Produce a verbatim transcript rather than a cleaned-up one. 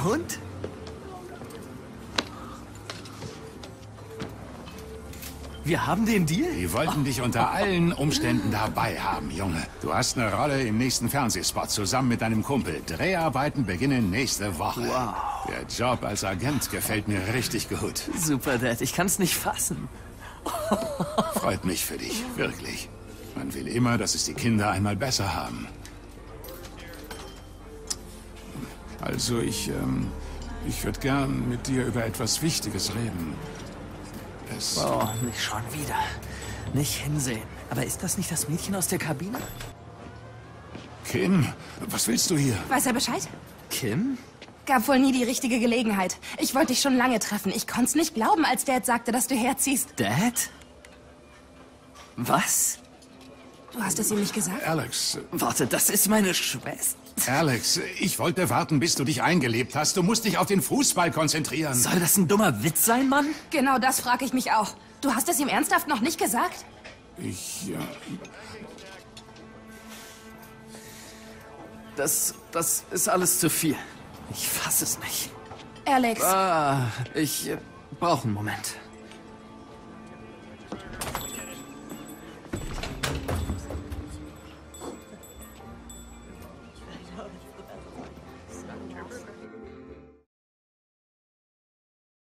Armer Hund. Wir haben den Deal? Die wollten dich unter allen Umständen dabei haben, Junge. Du hast eine Rolle im nächsten Fernsehspot zusammen mit deinem Kumpel. Dreharbeiten beginnen nächste Woche. Wow. Der Job als Agent gefällt mir richtig gut. Super, Dad. Ich kann's nicht fassen. Freut mich für dich, wirklich. Man will immer, dass es die Kinder einmal besser haben. Also ich, ähm, ich würde gern mit dir über etwas Wichtiges reden. Es Oh, nicht schon wieder. Nicht hinsehen. Aber ist das nicht das Mädchen aus der Kabine? Kim, was willst du hier? Weiß er Bescheid? Kim? Gab wohl nie die richtige Gelegenheit. Ich wollte dich schon lange treffen. Ich konnte es nicht glauben, als Dad sagte, dass du herziehst. Dad? Was? Du hast es ihm nicht gesagt? Alex, Warte, das ist meine Schwester. Alex, ich wollte warten, bis du dich eingelebt hast. Du musst dich auf den Fußball konzentrieren. Soll das ein dummer Witz sein, Mann? Genau das frage ich mich auch. Du hast es ihm ernsthaft noch nicht gesagt? Ich, ja... Das, das ist alles zu viel. Ich fass es nicht. Alex, Ah, ich äh, brauche einen Moment.